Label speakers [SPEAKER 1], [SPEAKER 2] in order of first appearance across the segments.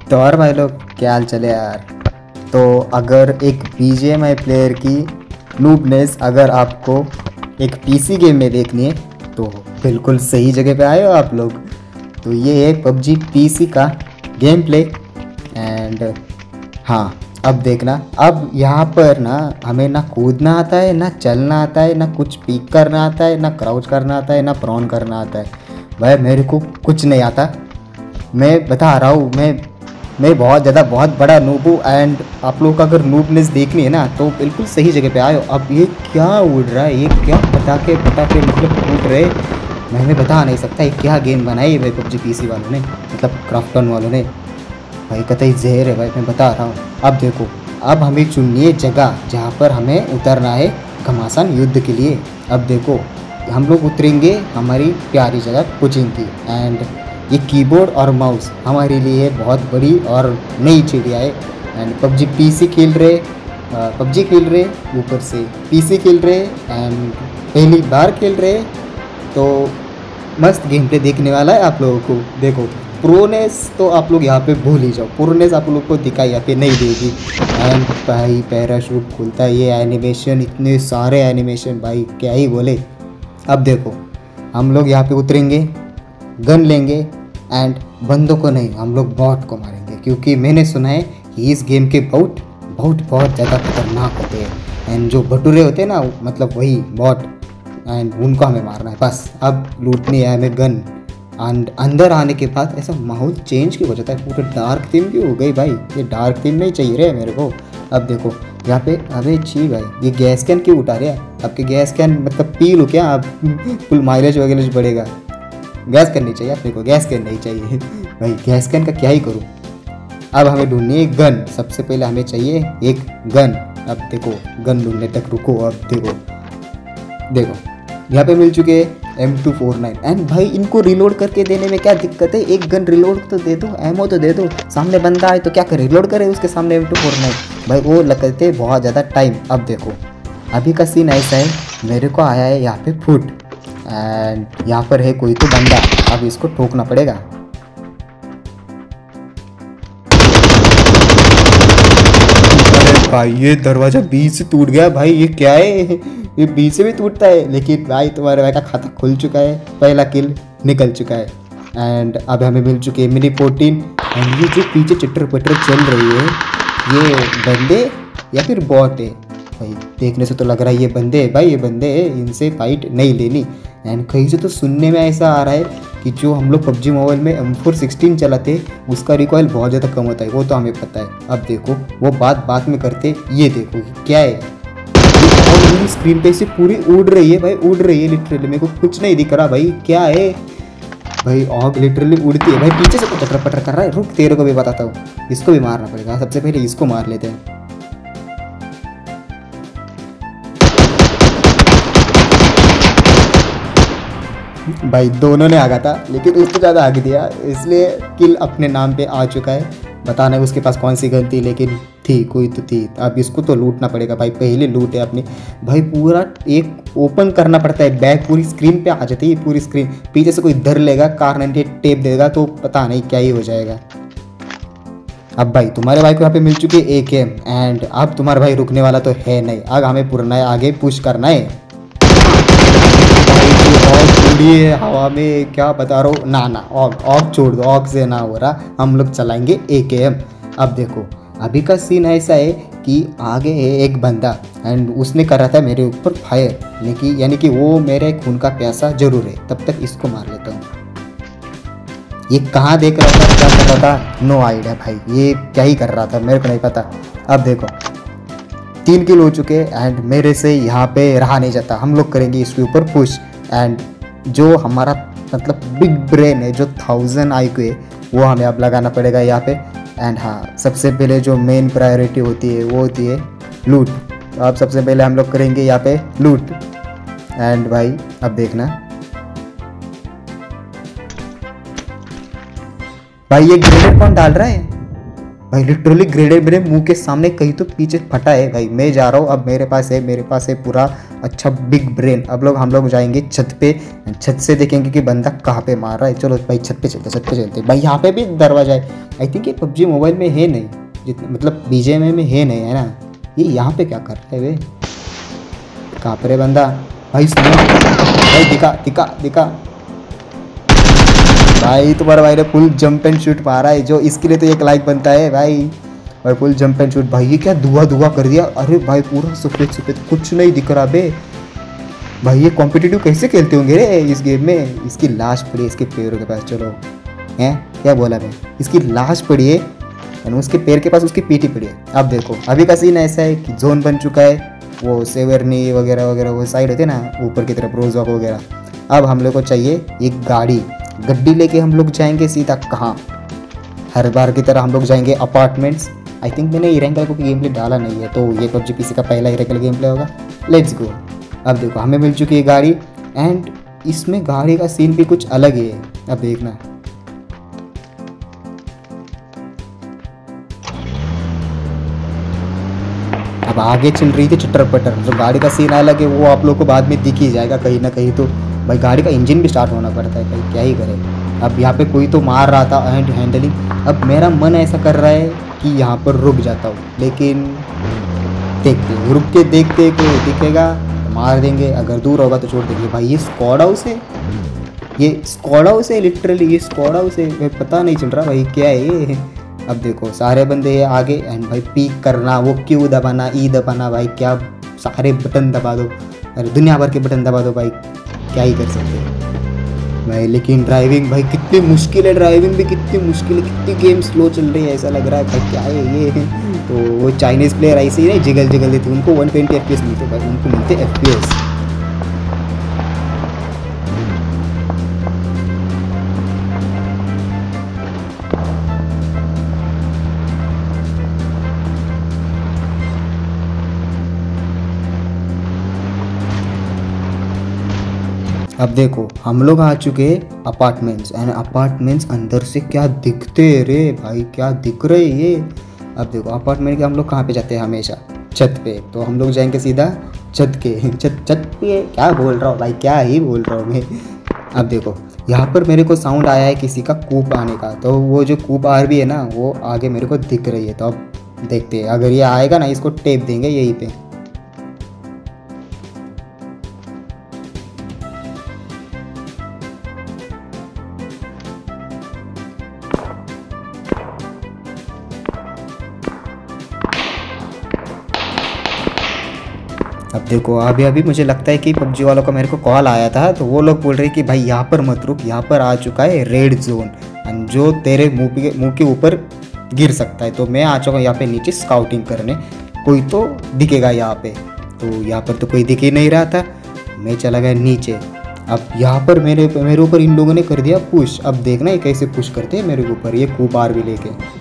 [SPEAKER 1] तो और भाई लोग क्या हाल चले यार। तो अगर एक BGMI प्लेयर की नूबनेस अगर आपको एक PC गेम में देखनी है तो बिल्कुल सही जगह पे आए हो आप लोग। तो ये है PUBG PC का गेम प्ले। एंड हाँ, अब देखना, अब यहाँ पर ना हमें ना कूदना आता है, ना चलना आता है, ना कुछ पीक करना आता है, ना क्राउच करना आता है, ना प्रॉन करना आता है। भाई मेरे को कुछ नहीं आता, मैं बता रहा हूँ। मैं बहुत बड़ा नूब हूँ। एंड आप लोग को अगर नूबनेस देखनी है ना तो बिल्कुल सही जगह पे आए हो। अब ये क्या उड़ रहा है, ये क्या पटाखे मतलब उड़ रहे, मैं बता नहीं सकता ये क्या गेम बनाई है भाई PUBG PC वालों ने, मतलब क्राफ्टन वालों ने। भाई कतई जहर है भाई, मैं बता रहा हूँ। अब देखो, अब हमें चुनिए है जगह जहाँ पर हमें उतरना है घमासान युद्ध के लिए। अब देखो हम लोग उतरेंगे हमारी प्यारी जगह कोचिंग की। एंड ये कीबोर्ड और माउस हमारे लिए बहुत बड़ी और नई चिड़िया है। एंड PUBG PC खेल रहे, PUBG खेल रहे, ऊपर से PC खेल रहे एंड पहली बार खेल रहे, तो मस्त गेम प्ले देखने वाला है आप लोगों को। देखो प्रोनेस तो आप लोग यहाँ पे भूल ही जाओ, प्रोनेस आप लोग को दिखाई यहाँ पे नहीं देगी। एंड भाई पैराशूट खुलता है, ये एनिमेशन, इतने सारे एनिमेशन, भाई क्या ही बोले। अब देखो हम लोग यहाँ पे उतरेंगे, गन लेंगे एंड बंदों को नहीं, हम लोग बॉट को मारेंगे, क्योंकि मैंने सुना है कि इस गेम के बहुत ज़्यादा खतरनाक होते हैं। एंड जो भटूरे होते हैं ना, मतलब वही बॉट, एंड उनको हमें मारना है बस। अब लूटनी है हमें गन। एंड अंदर आने के बाद ऐसा माहौल चेंज क्यों हो जाता है, पूरा डार्क थीम क्यों हो गई भाई, ये डार्क थीम नहीं चाहिए रे मेरे को। अब देखो यहाँ पे, अबे छी भाई ये गैस कैन क्यों उठा रहे हैं, आपके गैस कैन मतलब पी लो क्या आप, फुल माइलेज वगैरह बढ़ेगा। गैस कैन नहीं चाहिए अपने को, गैस कैन नहीं चाहिए भाई, गैस कैन का क्या ही करूँ। अब हमें ढूंढनी है गन, सबसे पहले हमें चाहिए एक गन। अब देखो गन ढूंढने तक रुको। अब देखो यहाँ पे मिल चुके M249। एंड भाई इनको रिलोड करके देने में क्या दिक्कत है, एक गन रिलोड तो दे दो, एमो तो दे दो। सामने बंदा आए तो क्या करे, रिलोड करे उसके सामने M249, भाई वो लगते बहुत ज़्यादा टाइम। अब देखो अभी का सीन ऐसा है, मेरे को आया है यहाँ पे फुट, एंड यहाँ पर है कोई तो बंदा, अब इसको ठोकना पड़ेगा। अरे भाई ये दरवाजा बीच से टूट गया भाई, ये क्या है, ये बीच से भी टूटता है। लेकिन भाई तुम्हारे भाई का खाता खुल चुका है, पहला किल निकल चुका है। एंड अब हमें मिल चुके हैं मिनी 14। एंड ये जो पीछे चिट्टर पटर चल रही है, ये बंदे या फिर बॉट है भाई, देखने से तो लग रहा है ये बंदे है भाई, ये बंदे है, इनसे फाइट नहीं लेनी। एंड कहीं से तो सुनने में ऐसा आ रहा है कि जो हम लोग PUBG मोबाइल में M416 चलाते उसका रिकॉइल बहुत ज़्यादा कम होता है, वो तो हमें पता है। अब देखो वो बात में करते, ये देखो क्या है, और मेरी स्क्रीन पे से पूरी उड़ रही है भाई, उड़ रही है लिटरली, मेरे को कुछ नहीं दिख रहा भाई क्या है भाई। आग लिटरली उड़ती है भाई, पीछे से तो चटर पटर कर रहा है, रुक तेरे को भी बताता हूँ, इसको भी मारना पड़ेगा। सबसे पहले इसको मार लेते हैं। भाई दोनों ने आगा था, लेकिन उसको ज़्यादा आग दिया, इसलिए किल अपने नाम पे आ चुका है। बताना है उसके पास कौन सी गन थी, लेकिन थी, कोई तो थी। अब इसको तो लूटना पड़ेगा भाई, पहले लूट है अपनी। भाई पूरा एक ओपन करना पड़ता है, बैग पूरी स्क्रीन पे आ जाती है, पूरी स्क्रीन। पीछे से कोई धर लेगा, कार टेप देगा तो पता नहीं क्या ही हो जाएगा। अब भाई तुम्हारे भाई को यहाँ पे मिल चुकी है AK। एंड अब तुम्हारा भाई रुकने वाला तो है नहीं, आग हमें पुरना है, आगे पुश करना है। है हवा में, क्या बता रहा हूँ, ना ऑग छोड़ दो, ऑग से ना हो रहा, हम लोग चलाएंगे AKM। अब देखो अभी का सीन ऐसा है कि आगे है एक बंदा, एंड उसने कर रहा था मेरे ऊपर फायर, लेकिन यानी कि वो मेरे खून का प्यासा जरूर है। तब तक इसको मार लेता हूँ। ये कहाँ देख रहा था, क्या कर रहा था, नो आइडिया भाई, ये क्या ही कर रहा था मेरे को नहीं पता। अब देखो 3 किल हो चुके एंड मेरे से यहाँ पे रहा नहीं जाता, हम लोग करेंगे इसके ऊपर पुश। एंड जो हमारा मतलब बिग ब्रेन है, जो 1000 IQ है, वो हमें अब लगाना पड़ेगा यहाँ पे। एंड हाँ, सबसे पहले जो मेन प्रायोरिटी होती है वो होती है लूट। तो अब सबसे पहले हम लोग करेंगे यहाँ पे लूट। एंड भाई अब देखना भाई, ये ग्रेनेड कौन डाल रहा है, भाई लिटरली ग्रेनेड मेरे मुंह के सामने कहीं तो पीछे फटा है भाई। मैं जा रहा हूँ, अब मेरे पास है पूरा अच्छा बिग ब्रेन। अब हम लोग जाएंगे छत पे, छत से देखेंगे कि बंदा कहाँ पे मार रहा है। चलो भाई छत पे चलते भाई। यहाँ पे भी दरवाजा है। आई थिंक ये पबजी मोबाइल में है नहीं, जितना मतलब BGMI में है नहीं, है ना। ये यहाँ पे क्या कर रहा है वे, कहाँ पर है बंदा भाई? भाई दिखा भाई। तुम्हारा भाई ने फुल जंप एंड शूट मारा है, जो इसके लिए तो एक लाइक बनता है भाई। और फुल जंप एंड शूट भाई। ये क्या धुआं कर दिया? अरे भाई पूरा सफेद कुछ नहीं दिख रहा बे भाई। ये कॉम्पिटिटिव कैसे खेलते होंगे रे इस गेम में? इसकी लाश पड़ी है इसके पैरों के पास। चलो हैं, क्या बोला मैं? इसकी लाश पड़ी है और उसके पैर के पास उसकी पीठी पड़ी है। अब देखो अभी का सीन ऐसा है कि जोन बन चुका है, वो सेवर्नी वगैरह वो साइड होते ना ऊपर की तरफ, रोजॉक वगैरह। अब हम लोग को चाहिए एक गड्डी लेके हम लोग जाएंगे सीधा कहाँ? हर बार की तरह हम लोग जाएंगे अपार्टमेंट्स। आई थिंक मैंने इरेंगल को गेम प्ले डाला नहीं है, तो ये पबजी PC का पहला इरेंगल गेम प्ले होगा। Let's go. अब देखो हमें मिल चुकी है गाड़ी, एंड इसमें गाड़ी का सीन भी कुछ अलग ही है। अब देखना, अब आगे चल रही थी चटर पटर। जो गाड़ी का सीन अलग है वो आप लोग को बाद में दिख ही जाएगा कहीं ना कहीं। तो भाई गाड़ी का इंजन भी स्टार्ट होना पड़ता है भाई, क्या ही करें। अब यहाँ पे कोई तो मार रहा था हैंडलिंग। अब मेरा मन ऐसा कर रहा है कि यहाँ पर रुक जाता हूँ, लेकिन देखते रुक के देखते कोई दिखेगा तो मार देंगे, अगर दूर होगा तो छोड़ देंगे। भाई ये स्क्वाड हाउस है, लिटरली ये स्क्वाड हाउस है। पता नहीं चल रहा भाई क्या है ये। अब देखो सारे बंदे हैं आगे, एंड भाई पीक करना, वो क्यू दबाना, ई दबाना भाई, क्या सारे बटन दबा दो। अरे दुनिया भर के बटन दबा दो भाई, क्या ही कर सकते हैं भाई। लेकिन ड्राइविंग भाई कितनी मुश्किल है, ड्राइविंग भी कितनी मुश्किल है, कितनी गेम स्लो चल रही है। ऐसा लग रहा है भाई क्या है ये। तो वो चाइनीज़ प्लेयर ऐसे ही नहीं जिगल देते, उनको 120 FPS मिलते भाई, उनको मिलते FPS। अब देखो हम लोग आ चुके हैं अपार्टमेंट्स, एंड अपार्टमेंट्स अंदर से क्या दिखते रे भाई, क्या दिख रहे ये। अब देखो अपार्टमेंट के हम लोग कहाँ पे जाते हैं हमेशा? छत पे। तो हम लोग जाएंगे सीधा छत पे। क्या बोल रहा हूँ भाई, क्या ही बोल रहा हूँ मैं। अब देखो यहाँ पर मेरे को साउंड आया है किसी का कूप आने का, तो वो जो कूप RB है ना वो आगे मेरे को दिख रही है। तो अब देखते हैं, अगर ये आएगा ना इसको टेप देंगे यहीं पे। अब देखो अभी मुझे लगता है कि पबजी वालों का मेरे को कॉल आया था, तो वो लोग बोल रहे हैं कि भाई यहाँ पर मत रुक, यहाँ पर आ चुका है रेड जोन जो तेरे मुंह के ऊपर गिर सकता है। तो मैं आ चुका हूँ यहाँ पे नीचे स्काउटिंग करने, कोई तो दिखेगा यहाँ पे। तो यहाँ पर तो कोई दिख ही नहीं रहा था, मैं चला गया नीचे। अब यहाँ पर मेरे ऊपर इन लोगों ने कर दिया पुश। अब देखना ये कैसे पुश करते हैं मेरे ऊपर, ये कूप RB लेके।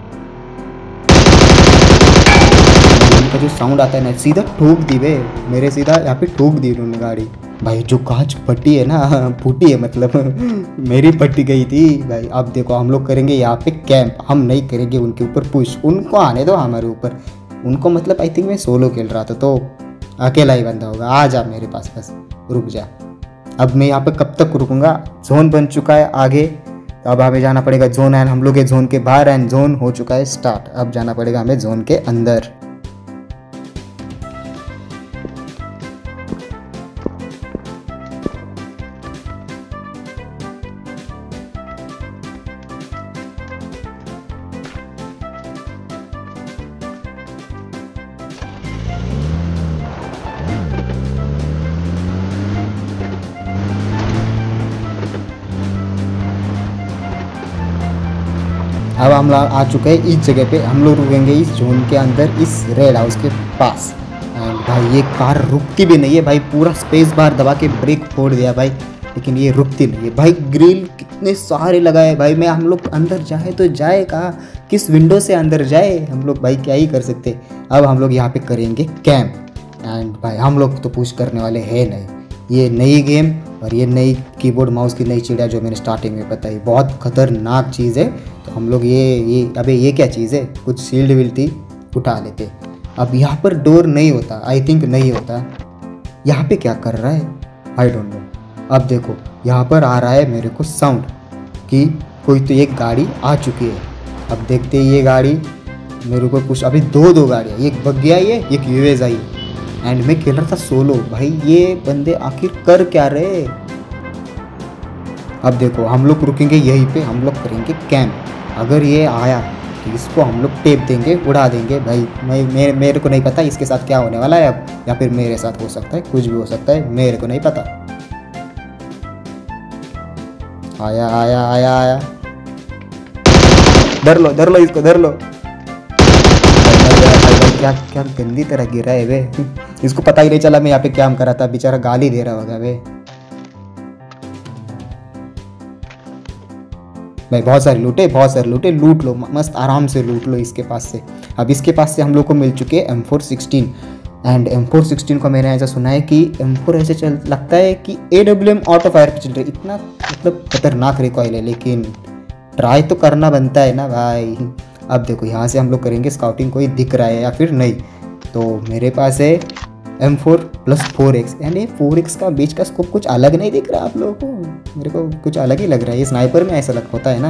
[SPEAKER 1] का जो साउंड आता है ना, सीधा ठोक दी बे मेरे, सीधा यहाँ पे ठोक दी उन्होंने गाड़ी भाई। जो कांच फटी है ना, फूटी है मतलब मेरी फटी गई थी भाई। अब देखो हम लोग करेंगे यहाँ पे कैंप, हम नहीं करेंगे उनके ऊपर पुश, उनको आने दो हमारे ऊपर। उनको मतलब आई थिंक मैं सोलो खेल रहा था, तो अकेला ही बंदा होगा। आ जा मेरे पास, बस रुक जा। अब मैं यहाँ पे कब तक रुकूंगा? जोन बन चुका है आगे, तो अब हमें जाना पड़ेगा जोन। एंड हम लोग के जोन के बाहर, एंड जोन हो चुका है स्टार्ट। अब जाना पड़ेगा हमें जोन के अंदर। अब हम लोग आ चुके हैं इस जगह पे, हम लोग रुकेंगे इस जोन के अंदर, इस रेड हाउस के पास। एंड भाई ये कार रुकती भी नहीं है भाई, पूरा स्पेस बार दबा के ब्रेक फोड़ दिया भाई, लेकिन ये रुकती नहीं है भाई। ग्रिल कितने सारे लगाए भाई। मैं हम लोग अंदर जाए तो जाए कहाँ, किस विंडो से अंदर जाए हम लोग भाई, क्या ही कर सकते। अब हम लोग यहाँ पे करेंगे कैंप, एंड भाई हम लोग तो पुश करने वाले हैं नहीं, ये नई गेम और ये नई कीबोर्ड माउस की नई चिड़िया जो मैंने स्टार्टिंग में बताई, बहुत खतरनाक चीज़ है। तो हम लोग ये अबे ये क्या चीज़ है, कुछ शील्ड विल्ड थी, उठा लेते। अब यहाँ पर डोर नहीं होता, आई थिंक नहीं होता। यहाँ पे क्या कर रहा है, आई डोंट नो। अब देखो यहाँ पर आ रहा है मेरे को साउंड कि कोई तो एक गाड़ी आ चुकी है। अब देखते ये गाड़ी मेरे को कुछ, अभी दो गाड़ियाँ, एक बग्गी आई है, एक यूएस आई। एंड मैं खेल रहा था सोलो। भाई ये बंदे आखिर कर क्या रहे। अब देखो हम लोग रुकेंगे यहीं पे, हम लोग करेंगे कैंप। अगर ये आया तो इसको हम लोग टेप देंगे, उड़ा देंगे। भाई मेरे को नहीं पता इसके साथ क्या होने वाला है अब, या फिर मेरे साथ हो सकता है, कुछ भी हो सकता है, मेरे को नहीं पता। आया आया आया आया, धर लो इसको, धर लो। क्या क्या गंदी तरह गिरा है वे। इसको पता ही नहीं चला मैं यहाँ पे क्या कर रहा था, बेचारा गाली दे रहा होगा वे। भाई बहुत सारे लूटे, लूट लो मस्त आराम से लूट लो इसके पास से। अब इसके पास से हम लोग को मिल चुके हैं M416। एंड M416 को मैंने ऐसा सुना है कि M4 ऐसे चल लगता है कि AWM ऑटो फायर पे चल रहा है। इतना मतलब खतरनाक रिकॉइल है, लेकिन ट्राई तो करना बनता है ना भाई। अब देखो यहाँ से हम लोग करेंगे स्काउटिंग, कोई दिख रहा है या फिर नहीं। तो मेरे पास है M4 + 4x, यानी 4x का बीच का स्कोप कुछ अलग नहीं दिख रहा आप लोगों को, मेरे को कुछ अलग ही लग रहा है। ये स्नाइपर में ऐसा लग होता है ना।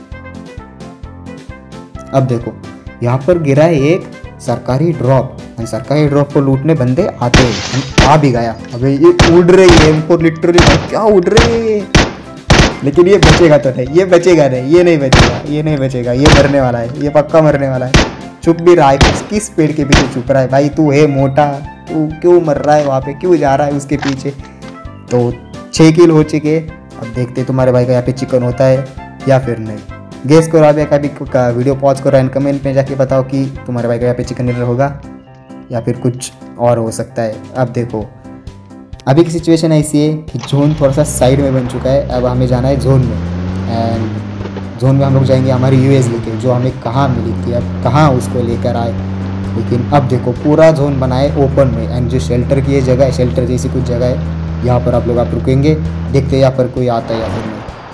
[SPEAKER 1] अब देखो यहाँ पर गिरा है एक सरकारी ड्रॉप, सरकारी ड्रॉप को लूटने बंदे आते हैं। आ भी गया। अबे ये उड़ रही है M4, लिटरली क्या उड़ रही है। लेकिन ये बचेगा तो नहीं, ये बचेगा नहीं, ये नहीं बचेगा, ये मरने वाला है, ये पक्का मरने वाला है। चुप भी रहा है, किस पेड़ के पीछे छुप रहा है भाई, तू है मोटा, तू क्यों मर रहा है वहाँ पे, क्यों जा रहा है उसके पीछे। तो 6 किल हो चुके। अब देखते तुम्हारे भाई का यहाँ पे चिकन होता है या फिर नहीं। गेस करो, आप कभी वीडियो पॉज करो एंड कमेंट में जाके बताओ कि तुम्हारे भाई का यहाँ पे चिकन डिनर होगा या फिर कुछ और हो सकता है। अब देखो अभी की सिचुएशन ऐसी है कि जोन थोड़ा सा साइड में बन चुका है। अब हमें जाना है जोन में, एंड जोन में हम लोग जाएंगे हमारी यूएस लेके, जो हमें कहाँ मिली थी, अब कहाँ उसको लेकर आए। लेकिन अब देखो पूरा जोन बना है ओपन में, एंड जो शेल्टर की ये जगह है, शेल्टर जैसी कुछ जगह है, यहाँ पर आप रुकेंगे, देखते हैं यहाँ पर कोई आता है या फिर नहीं।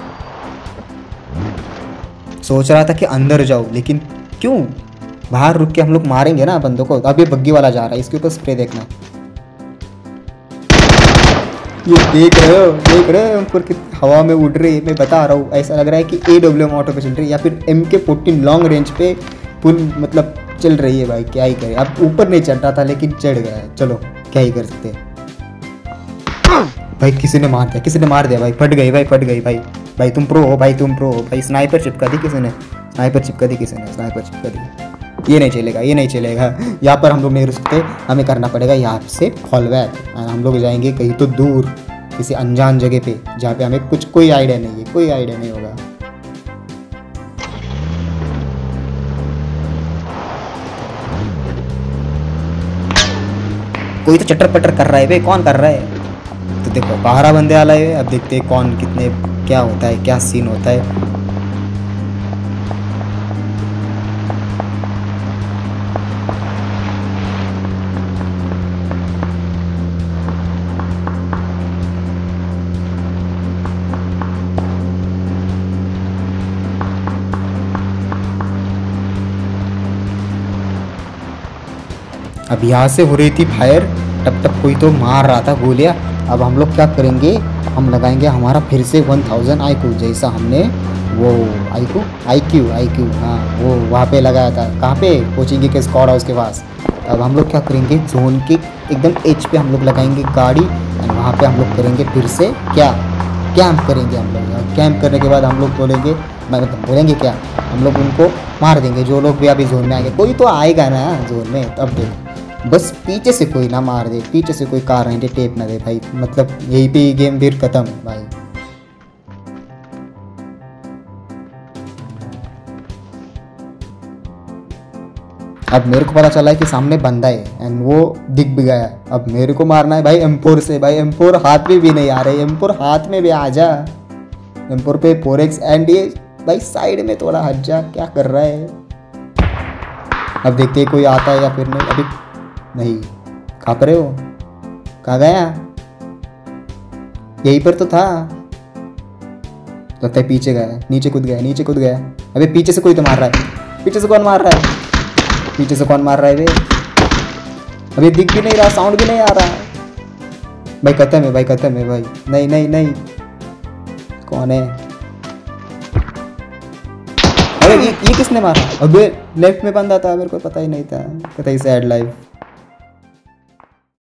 [SPEAKER 1] सोच रहा था कि अंदर जाओ, लेकिन क्यों, बाहर रुक के हम लोग मारेंगे ना बंदों को। अब ये बग्गी वाला जा रहा है, इसके ऊपर स्प्रे देखना। ये देख रहे हो ऊपर की हवा में उड़ रही है। मैं बता रहा हूँ, ऐसा लग रहा है कि AWM ऑटो पे चल रही है या फिर MK14 लॉन्ग रेंज पे फुल मतलब चल रही है। भाई क्या ही करे, अब ऊपर नहीं चढ़ रहा था लेकिन चढ़ गया है, चलो क्या ही कर सकते हैं। भाई किसी ने मार दिया भाई, फट गई भाई तुम प्रो हो भाई। स्नाइपर चिपका दी किसी ने, स्नाइपर चिपका दी। ये नहीं चलेगा। यहाँ पर हम लोग नहीं रुक सकते, हमें करना पड़ेगा यहाँ से फॉल बैक। हम लोग जाएंगे कहीं तो दूर, किसी अनजान जगह पे, जहाँ पे हमें कोई आइडिया नहीं होगा। कोई तो चटर पटर कर रहा है भाई, कौन कर रहा है। तो देखो 12 बंदे आ रहे हैं। अब देखते हैं कौन कितने, क्या होता है, क्या सीन होता है। अब यहाँ से हो रही थी फायर, टप कोई तो मार रहा था गोलियाँ। अब हम लोग क्या करेंगे, हम लगाएंगे हमारा फिर से 1000 IQ, जैसा हमने वो IQ हाँ वो वहाँ पे लगाया था। कहाँ पे, कोचिंग के स्क्वाड हाउस के पास। अब हम लोग क्या करेंगे, जोन के एकदम एज पे हम लोग लगाएंगे गाड़ी, और वहाँ पे हम लोग करेंगे फिर से क्या, कैंप करेंगे हम लोग। कैंप करने के बाद हम लोग बोलेंगे क्या, हम लोग उनको मार देंगे जो लोग भी अभी जोन में आएंगे। कोई तो आएगा ना जोन में, तब देखो बस पीछे से कोई ना मार दे, पीछे से कोई कार नहीं टेप ना दे भाई, मतलब यही पे गेम फिर खत्म भाई। अब मेरे को पता चला है कि सामने बंदा है, एंड वो दिख भी गया। अब मेरे को मारना है भाई M4 से। भाई M4 हाथ में भी नहीं आ रहे, M4 हाथ में भी आ जा। M4 पे 4x, एंड ये भाई साइड में थोड़ा हट जा, क्या कर रहा है। अब देखते हैं कोई आता है या फिर नहीं। अभी नहीं, कहाँ पर है वो, कहाँ गया। यहीं पर तो था। लगता है पीछे गया, नीचे कूद गया, नीचे कूद गया। अबे पीछे से कोई तो मार रहा है, पीछे से कौन मार रहा है, पीछे से कौन मार रहा है बे? अभी दिख भी नहीं रहा, साउंड भी नहीं आ रहा। भाई खत्म है, भाई खत्म है भाई। नहीं नहीं नहीं, कौन है? अरे ये किसने मारा? अबे लेफ्ट में बंदा था, मेरे को पता ही नहीं था। कतई सैड लाइफ।